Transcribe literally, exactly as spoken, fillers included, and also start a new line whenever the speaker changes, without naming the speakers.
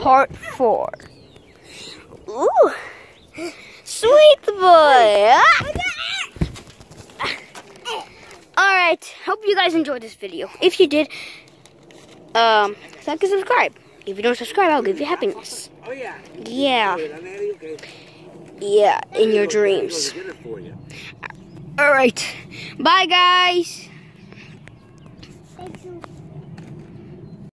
part four. Ooh, sweet boy. Ah. Alright, hope you guys enjoyed this video. If you did, um, like and subscribe. If you don't subscribe, I'll give you happiness. Yeah. Yeah, in your dreams. Alright, bye guys.